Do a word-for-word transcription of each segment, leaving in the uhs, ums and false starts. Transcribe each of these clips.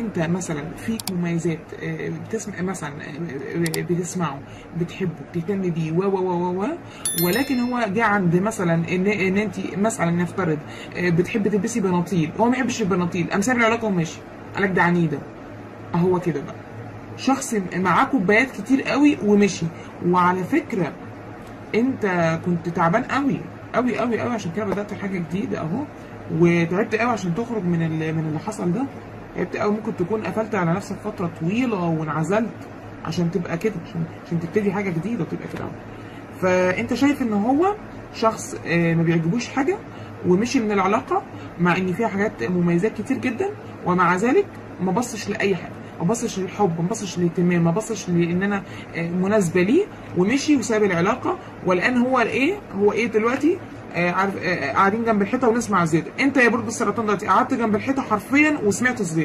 انت مثلا فيك مميزات، بتسمع مثلا، بتسمعه، بتحبه، بتهتم بيه، و و و و ولكن هو جه عند مثلا ان ان انت مثلا نفترض بتحب تلبسي بناطيل، هو ما يحبش البناطيل، قام ساب العلاقه وماشي، قالك ده عنيده. اهو كده بقى شخص معاه كوبايات كتير قوي ومشي. وعلى فكره انت كنت تعبان قوي قوي قوي قوي عشان كده بدات حاجه جديده اهو، وتعبت قوي عشان تخرج من من اللي حصل ده. تعبت قوي، ممكن تكون قفلت على نفسك فتره طويله وانعزلت عشان تبقى كده، عشان عشان تبتدي حاجه جديده وتبقى كده. فانت شايف ان هو شخص ما بيعجبوش حاجه ومشي من العلاقه، مع ان فيها حاجات مميزات كتير جدا، ومع ذلك ما بصش لاي حاجه، ما بصش للحب، ما بصش للاهتمام، ما بصش لان انا مناسبه ليه، ومشي وساب العلاقه. والان هو ايه هو ايه دلوقتي؟ آه عارف آه قاعدين جنب الحيطه ونسمع الزيت. انت يا برج السرطان دلوقتي قعدت جنب الحيطه حرفيا وسمعت الزيت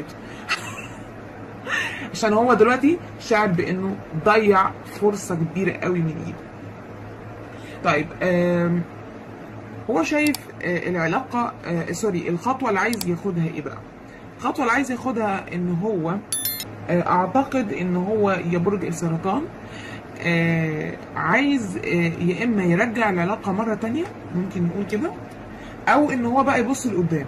عشان هو دلوقتي شعر بانه ضيع فرصه كبيره قوي من ايده. طيب آه هو شايف آه العلاقه آه سوري الخطوه اللي عايز ياخدها ايه بقى؟ الخطوه اللي عايز ياخدها ان هو آه اعتقد ان هو يا برج السرطان آه عايز آه يا اما يرجع العلاقه مره تانية، ممكن نقول كده، او ان هو بقى يبص لقدام،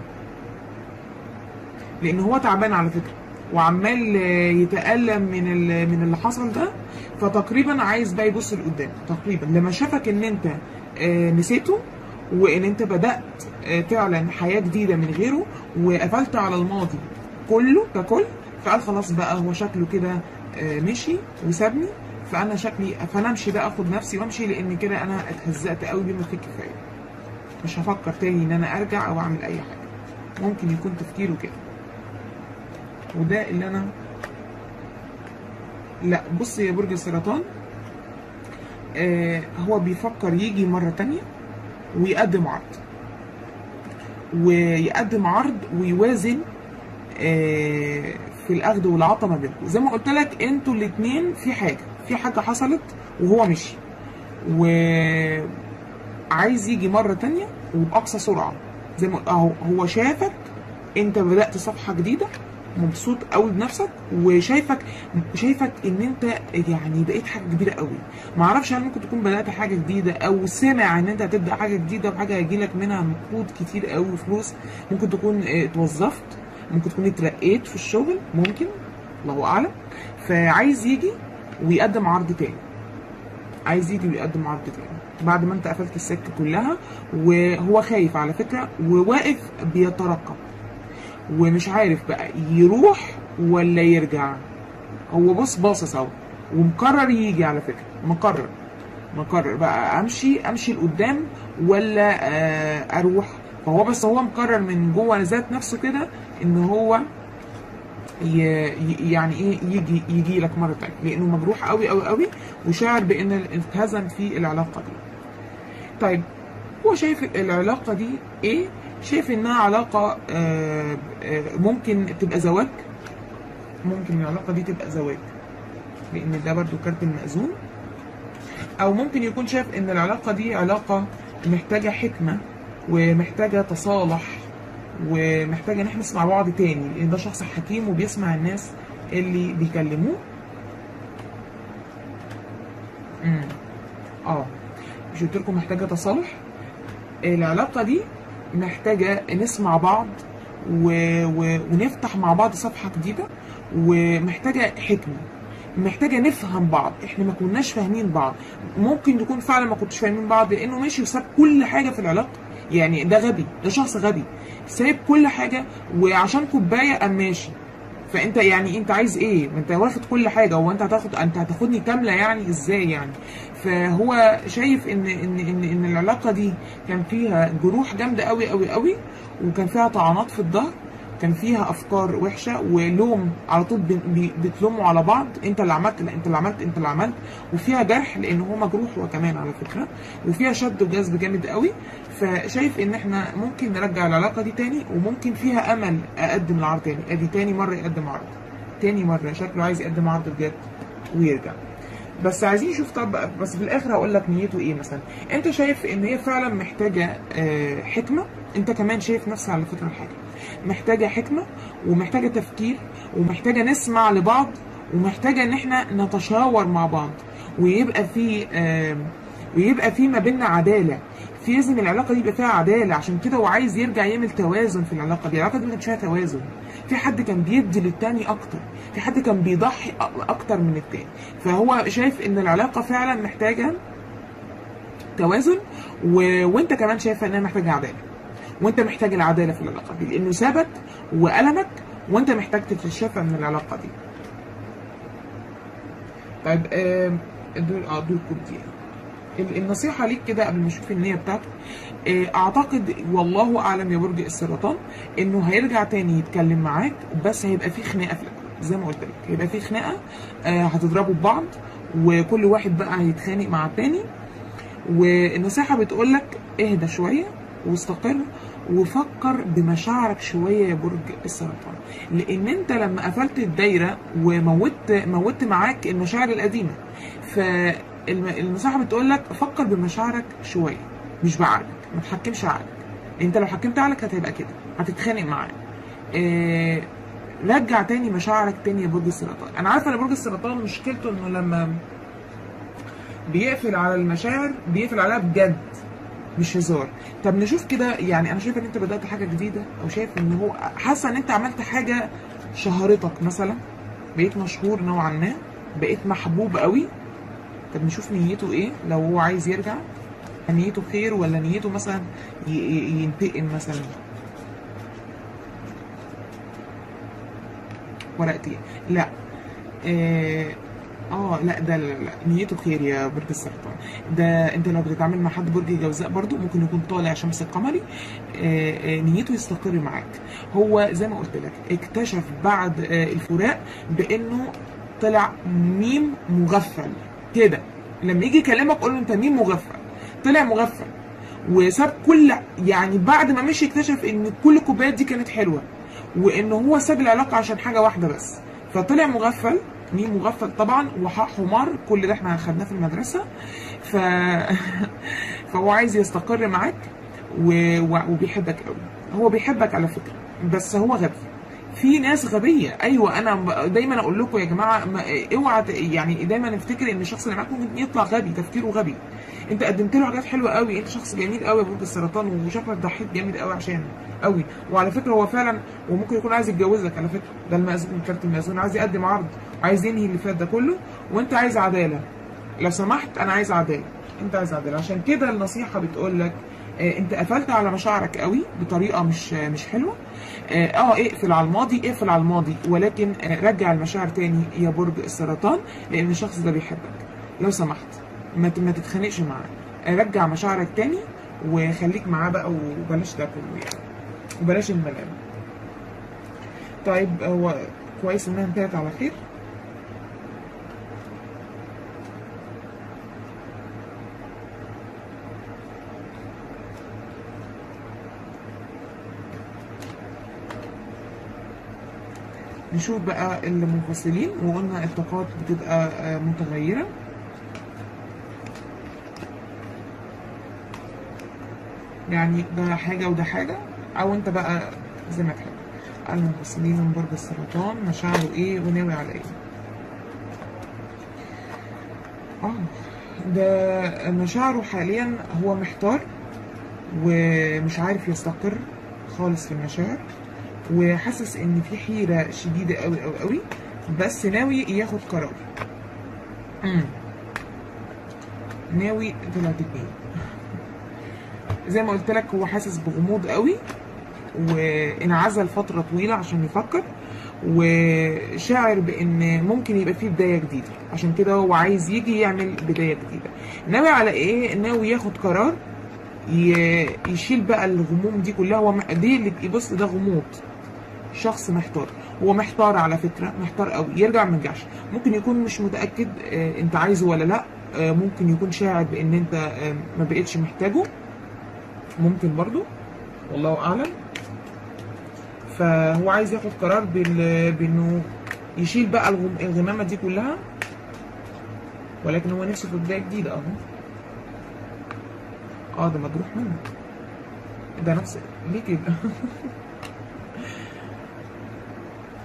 لان هو تعبان على فكره وعمال آه يتالم من من اللي حصل ده. فتقريبا عايز بقى يبص لقدام تقريبا، لما شافك ان انت آه نسيته، وان انت بدات آه تعلن حياه جديده من غيره، وقفلت على الماضي كله ككل، فقال خلاص بقى هو شكله كده آه مشي وسابني، فانا شكلي فانا امشي بقى، اخد نفسي وامشي، لان كده انا اتهزقت قوي بما فيه الكفايه، مش هفكر تاني ان انا ارجع او اعمل اي حاجه. ممكن يكون تفكيره كده، وده اللي انا لا. بص يا برج السرطان، آه هو بيفكر يجي مره تانية ويقدم عرض، ويقدم عرض ويوازن آه في الاخذ والعطاء ما بينكم. زي ما قلت لك انتوا الاثنين في حاجه في حاجه حصلت وهو مشي، وعايز يجي مره تانية وباقصى سرعه. زي ما اهو هو شافك انت بدات صفحه جديده، مبسوط قوي بنفسك، وشايفك شايفك ان انت يعني بقيت حاجه كبيره قوي. ما اعرفش هل ممكن تكون بدات حاجه جديده، او سمع ان انت هتبدا حاجه جديده وحاجه هيجيلك منها نقود كتير قوي وفلوس. ممكن تكون اتوظفت، ممكن تكون اترقيت في الشغل، ممكن، الله اعلم. فعايز يجي ويقدم عرض تاني، عايز يجي ويقدم عرض تاني بعد ما انت قفلت السكه كلها. وهو خايف على فكره، وواقف بيترقب ومش عارف بقى يروح ولا يرجع. هو بص باصص اهو ومقرر يجي على فكره، مقرر مقرر بقى امشي امشي لقدام ولا آه اروح. فهو بس هو مقرر من جوه ذات نفسه كده ان هو يعني ايه يجي يجي لك مره تانيه، لانه مجروح قوي قوي قوي وشاعر بان اتهزم في العلاقه دي. طيب هو شايف العلاقه دي ايه؟ شايف انها علاقه آه آه ممكن تبقى زواج، ممكن العلاقه دي تبقى زواج، لان ده برضو كارت المأذون. او ممكن يكون شايف ان العلاقه دي علاقه محتاجه حكمه ومحتاجه تصالح ومحتاجه ان احنا نسمع بعض تاني، لان ده شخص حكيم وبيسمع الناس اللي بيكلموه. امم اه مش قلت لكم محتاجه تصالح؟ العلاقه دي محتاجه نسمع بعض و... و... ونفتح مع بعض صفحه جديده، ومحتاجه حكمه، محتاجه نفهم بعض. احنا ما كناش فاهمين بعض، ممكن تكون فعلا ما كنتش فاهمين بعض لانه ماشي وساب كل حاجه في العلاقه. يعني ده غبي، ده شخص غبي سايب كل حاجه وعشان كوبايه قام ماشي. فانت يعني انت عايز ايه؟ ما انت واخد كل حاجه، هو انت هتاخد انت هتاخدني كامله يعني ازاي يعني؟ فهو شايف ان ان ان ان العلاقه دي كان فيها جروح جامده قوي قوي قوي، وكان فيها طعنات في الظهر، كان فيها افكار وحشه ولوم على طول، بتلوموا على بعض، انت اللي عملت، لا انت اللي عملت، انت اللي عملت. وفيها جرح لان هو مجروح هو كمان على فكره، وفيها شد وجذب جامد قوي. فشايف ان احنا ممكن نرجع العلاقه دي تاني، وممكن فيها امل اقدم العرض تاني. ادي تاني مره يقدم عرض، تاني مره شكله عايز يقدم عرض بجد ويرجع. بس عايزين نشوف. طب بس في الاخر هقول لك نيته ايه. مثلا انت شايف ان هي فعلا محتاجه آه حكمه، انت كمان شايف نفس على فكره الحاجه. محتاجه حكمه، ومحتاجه تفكير، ومحتاجه نسمع لبعض، ومحتاجه ان احنا نتشاور مع بعض، ويبقى في آه ويبقى في ما بيننا عداله. في لازم العلاقه دي يبقى فيها عداله. عشان كده هو عايز يرجع يعمل توازن في العلاقه دي. العلاقه دي ما كانش فيها توازن، في حد كان بيدي للتاني اكتر، في حد كان بيضحي اكتر من التاني. فهو شايف ان العلاقه فعلا محتاجه توازن، و... وانت كمان شايفه انها محتاجه عداله، وانت محتاج العداله في العلاقه دي لانه ثبت وألمك، وانت محتاج تتشافى من العلاقه دي. طيب آه دول اه دول كوبتين. النصيحة ليك كده قبل ما اشوف النية بتاعته، اعتقد والله اعلم يا برج السرطان انه هيرجع تاني يتكلم معاك، بس هيبقى في خناقة في الاول زي ما قلت لك، هيبقى في خناقة، هتضربوا ببعض وكل واحد بقى هيتخانق مع التاني. والنصيحة بتقول لك اهدى شوية واستقر وفكر بمشاعرك شوية يا برج السرطان، لان انت لما قفلت الدايرة وموت موت معاك المشاعر القديمة، ف النصيحة بتقول لك فكر بمشاعرك شوية مش بعقلك، ما تحكمش عقلك. انت لو حكمت عقلك هتبقى كده، هتتخانق معاه. اه رجع تاني مشاعرك تاني يا برج السرطان. انا عارفه ان برج السرطان مشكلته انه لما بيقفل على المشاعر بيقفل عليها بجد مش هزار. طب نشوف كده، يعني انا شايفه ان انت بدأت حاجة جديدة، او شايف ان هو حاسه ان انت عملت حاجة شهرتك مثلا، بقيت مشهور نوعا ما، بقيت محبوب قوي. طب نشوف نيته ايه لو هو عايز يرجع، نيته خير ولا نيته مثلا ينتقم مثلا. ورقتين لا اه, آه لا ده لا, لا نيته خير يا برج السرطان. ده انت لو بتتعامل مع حد برج الجوزاء برضو ممكن يكون طالع شمس القمري، آه آه نيته يستقر معاك. هو زي ما قلت لك اكتشف بعد آه الفراق بانه طلع ميم مغفل كده. لما يجي يكلمك قول له انت مين مغفل، طلع مغفل وساب كل، يعني بعد ما مشي اكتشف ان كل الكوبايات دي كانت حلوه، وان هو ساب العلاقه عشان حاجه واحده بس، فطلع مغفل. مين مغفل طبعا وحق حمار، كل ده احنا خدناه في المدرسه. ف فهو عايز يستقر معاك و... وبيحبك قوي. هو بيحبك على فكره، بس هو غبي. في ناس غبيه، ايوه انا دايما اقول لكم يا جماعه اوعى يعني دايما نفتكر ان الشخص اللي معاك ممكن يطلع غبي، تفكيره غبي. انت قدمت له حاجات حلوه قوي، انت شخص جميل قوي يا برج السرطان، وشكلك ضحيت جامد قوي عشانه قوي. وعلى فكره هو فعلا وممكن يكون عايز يتجوزك على فكره، ده المأذون من كارت المأذون، عايز يقدم عرض وعايز ينهي اللي فات ده كله، وانت عايز عداله. لو سمحت انا عايز عداله، انت عايز عداله. عشان كده النصيحه بتقول لك اه انت قفلت على مشاعرك قوي بطريقه مش مش حلوه. اه, اه اقفل على الماضي، اقفل على الماضي، ولكن اه رجع المشاعر تاني يا برج السرطان، لان الشخص ده بيحبك. لو سمحت ما ما تتخانقش معاه، رجع مشاعرك تاني وخليك معاه بقى، وبلاش ده كله يعني، وبلاش الملام. طيب هو كويس انها انتهت على خير. نشوف بقى المنفصلين، وقلنا الطاقات بتبقى متغيرة. يعني ده حاجة وده حاجة، أو أنت بقى زي ما تحب. المنفصلين من برج السرطان مشاعره إيه وناوي على إيه؟ آه ده مشاعره حاليا هو محتار ومش عارف يستقر خالص في المشاعر، وحاسس ان في حيرة شديدة قوي قوي قوي، بس ناوي ياخد قرار. امم ناوي طلعت اتنين. زي ما قلت لك هو حاسس بغموض قوي، وانعزل فترة طويلة عشان يفكر، وشاعر بان ممكن يبقى فيه بداية جديدة. عشان كده هو عايز يجي يعمل بداية جديدة. ناوي على ايه؟ ناوي ياخد قرار يشيل بقى الغموم دي كلها. هو دي اللي بص ده غموض، شخص محتار. هو محتار على فكرة، محتار قوي، يرجع ما يرجعش. ممكن يكون مش متأكد آه انت عايزه ولا لا، آه ممكن يكون شاعر بان انت آه ما بقتش محتاجه، ممكن برضو، والله اعلم. فهو عايز ياخد قرار بانه يشيل بقى الغمامة دي كلها، ولكن هو نفسه في بداية جديدة اهو. اه ده مجروح منه، ده نفس ليه كده؟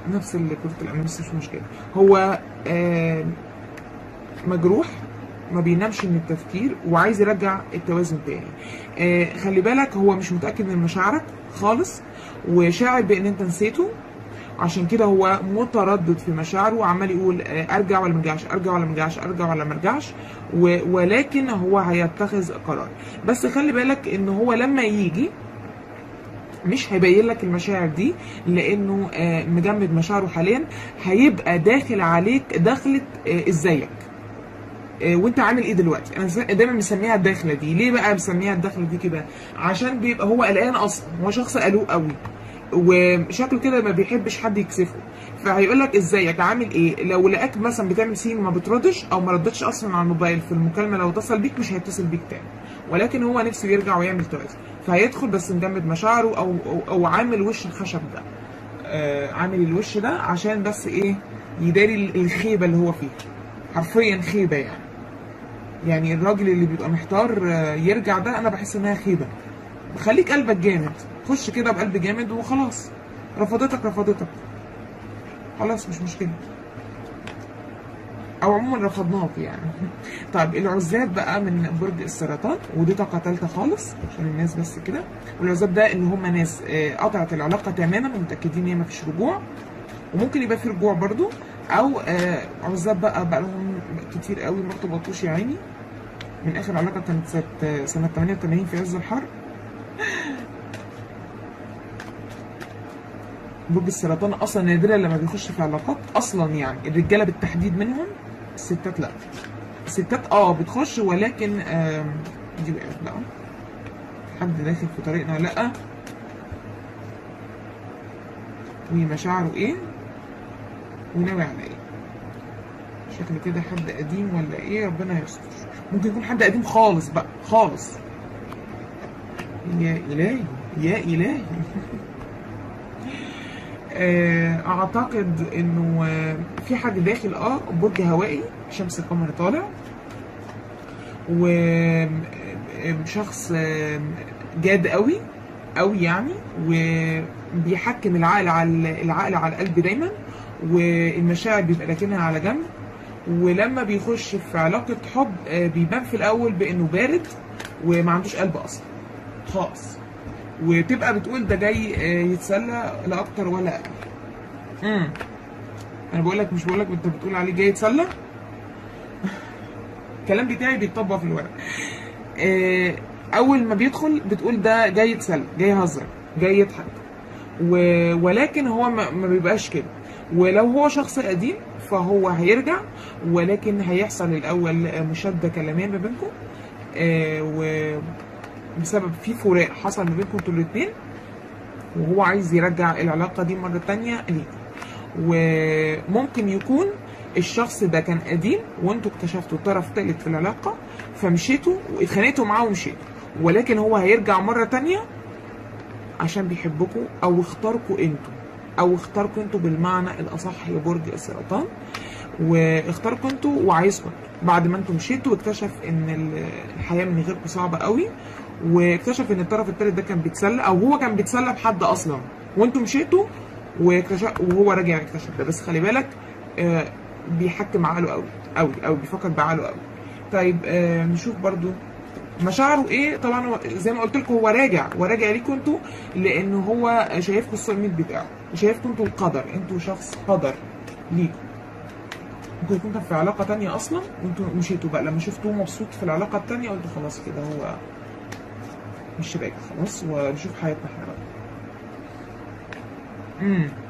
نفس اللي كرة الأمان بس مش مشكلة. هو آه مجروح، ما بينامش من التفكير وعايز يرجع التوازن تاني. آه خلي بالك هو مش متأكد من مشاعرك خالص، وشاعر بان انت نسيته، عشان كده هو متردد في مشاعره وعمال يقول آه ارجع ولا مرجعش، ارجع ولا مرجعش، ارجع ولا مرجعش، ولكن هو هيتخذ قرار. بس خلي بالك ان هو لما يجي مش هيبين لك المشاعر دي، لانه آه مجمد مشاعره حاليا، هيبقى داخل عليك دخلة آه ازيك وانت عامل ايه دلوقتي. انا دايما مسميها الداخله دي. ليه بقى مسميها الداخله دي كده؟ عشان بيبقى هو قلقان اصلا، هو شخص قلوق قوي وشكله كده ما بيحبش حد يكسفه، فهيقول لك ازيك عامل ايه. لو لقاك مثلا بتعمل سين ما بتردش او ما ردتش اصلا على الموبايل في المكالمه، لو اتصل بيك مش هيتصل بيك تاني، ولكن هو نفسه يرجع ويعمل توازن، فهيدخل بس مجمد مشاعره او او, أو عامل وش الخشب ده، آه عامل الوش ده عشان بس ايه، يداري الخيبه اللي هو فيها، حرفيا خيبه يعني. يعني الراجل اللي بيبقى محتار يرجع ده انا بحس انها خيبه. خليك قلبك جامد، خش كده بقلب جامد وخلاص، رفضتك رفضتك خلاص مش مشكله، او عموما رفضناك يعني. طيب العزاب بقى من برج السرطان، ودي طاقه ثالثه خالص عشان الناس بس كده. والعزاب ده ان هم ناس قطعت العلاقه تماما ومتاكدين ان هي مفيش رجوع، وممكن يبقى في رجوع برضو، او عزاب بقى بقى لهم كتير قوي ما ارتبطوش يا عيني. من اخر علاقه كانت سنه سنه ثمانية وثمانين في عز الحر. برج السرطان اصلا نادرا لما بيخش في علاقات اصلا، يعني الرجاله بالتحديد منهم، الستات لا. الستات اه بتخش، ولكن آه دي وقعت بقى، حد داخل في طريقنا لا، ومشاعره ايه وناوي على ايه. شكل كده حد قديم ولا ايه، ربنا يستر. ممكن يكون حد قديم خالص بقى خالص. يا الهي يا الهي. اعتقد انه في حد داخل اه برج هوائي، شمس قمر طالع، وشخص جاد قوي قوي يعني، وبيحكم العقل على العقل على القلب دايما، والمشاعر بيبقى راكنها على جنب. ولما بيخش في علاقة حب بيبان في الأول بإنه بارد وما عندوش قلب أصلا خالص، وتبقى بتقول ده جاي يتسلى لا أكتر ولا أقل. امم أنا بقول لك، مش بقول لك أنت بتقول عليه جاي يتسلى. الكلام بتاعي بيتطبق في الورق. أول ما بيدخل بتقول ده جاي يتسلى، جاي يهزر، جاي يضحك، ولكن هو ما بيبقاش كده. ولو هو شخص قديم فهو هيرجع، ولكن هيحصل الاول مشاده كلاميه ما بينكم، آه وبسبب في فراق حصل ما بينكم انتوا الاثنين، وهو عايز يرجع العلاقه دي مره ثانيه ليكم. وممكن يكون الشخص ده كان قديم وانتوا اكتشفتوا طرف ثالث في العلاقه، فمشيتوا واتخانقتوا معاه ومشيتوا، ولكن هو هيرجع مره ثانيه عشان بيحبكم، او اختاركم انتوا، او اختاركم انتوا بالمعنى الاصح يا برج السرطان، واختاركم انتوا وعايزكم بعد ما انتوا مشيتوا، واكتشف ان الحياه من غيركم صعبه قوي، واكتشف ان الطرف الثالث ده كان بيتسلى، او هو كان بيتسلى بحد اصلا وانتوا مشيتوا، واكتشف وهو راجع اكتشف ده. بس خلي بالك آه بيحكم عقله قوي قوي قوي، بيفكر بعقله قوي. طيب آه نشوف برضو مشاعره ايه. طبعا هو زي ما قلت لكم هو راجع وراجع ليكم انتوا، لانه هو شايفكم السول ميت بتاعه، شايفكم انتوا القدر، انتوا شخص قدر ليكم. ممكن يكون كان في علاقه ثانيه اصلا وانتوا مشيتوا بقى، لما شفتوه مبسوط في العلاقه الثانيه قلتوا خلاص كده هو مش راجع خلاص ونشوف حياتنا احنا بقى. امم